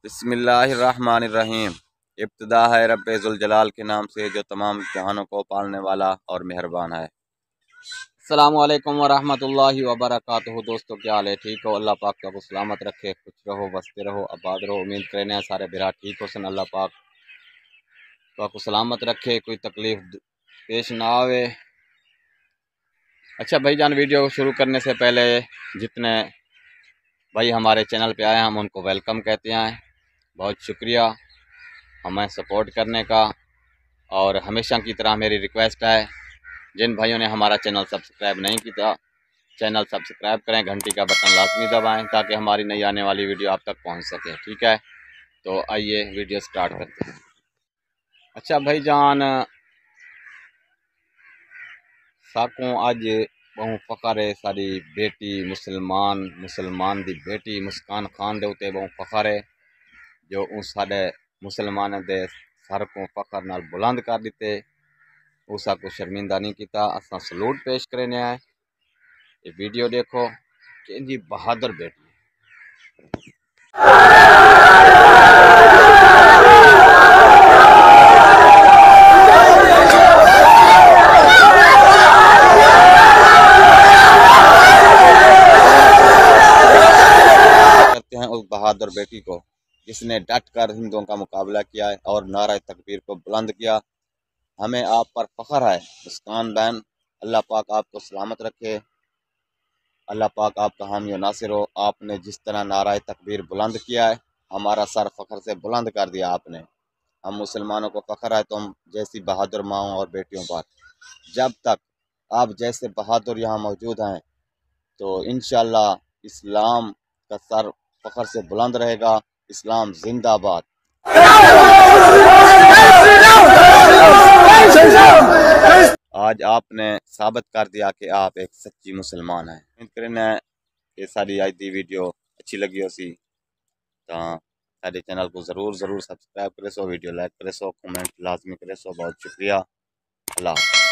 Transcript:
बिस्मिल्लाहिर्रहमानिर्रहीम। इब्तिदा है रब्बे ज़ुल जलाल के नाम से जो तमाम जहानों को पालने वाला और मेहरबान है। अस्सलामु अलैकुम वरहमतुल्लाहि वबरकातुहू। दोस्तों क्या हाल है? ठीक हो? अल्लाह पाक आपको सलामत रखे, खुश रहो, बसते रहो, आबाद रहो। उम्मीद करने सारे बिरा ठीक हो सन। अल्लाह पाक आपको सलामत रखे, कोई तकलीफ़ पेश ना आवे। अच्छा भाईजान, वीडियो शुरू करने से पहले जितने भाई हमारे चैनल पे आए हैं हम उनको वेलकम कहते हैं। बहुत शुक्रिया हमें सपोर्ट करने का। और हमेशा की तरह मेरी रिक्वेस्ट है, जिन भाइयों ने हमारा चैनल सब्सक्राइब नहीं किया, चैनल सब्सक्राइब करें, घंटी का बटन लाजमी दबाएं ताकि हमारी नई आने वाली वीडियो आप तक पहुंच सके। ठीक है, तो आइए वीडियो स्टार्ट करते हैं। अच्छा भाईजान, साकों अज बहु फखर है, सारी बेटी मुसलमान दी बेटी मुस्कान खान दे उत्ते बहु फखर है जो उस साडे मुसलमान दे सर को फखर नाल बुलंद कर दिते। उसा को शर्मिंदा नहीं किया। असा सलूट पेश करने आए। ये वीडियो देखो कि बहादुर बेटी करते हैं उस बहादुर बेटी को जिसने डट कर हिंदुओं का मुकाबला किया है और नारा तकबीर को बुलंद किया। हमें आप पर फख्र है मुस्कान बहन। अल्लाह पाक आपको सलामत रखे, अल्लाह पाक आपका हामी नासिर हो। आपने जिस तरह नारा तकबीर बुलंद किया है, हमारा सर फख्र से बुलंद कर दिया आपने। हम मुसलमानों को फख्र है तुम जैसी बहादुर माओं और बेटियों पर। जब तक आप जैसे बहादुर यहाँ मौजूद हैं तो इंशाअल्लाह इस्लाम का सर फख्र से बुलंद रहेगा। इस्लाम जिंदाबाद। आज आपने साबित कर दिया कि आप एक सच्ची मुसलमान हैं। उम्मीद करना ये सारी आज दी वीडियो अच्छी लगी हो सी तो सारे चैनल को ज़रूर सब्सक्राइब करे सो, वीडियो लाइक करे सो, कमेंट लाजमी करे सो। बहुत शुक्रिया। अल्लाह।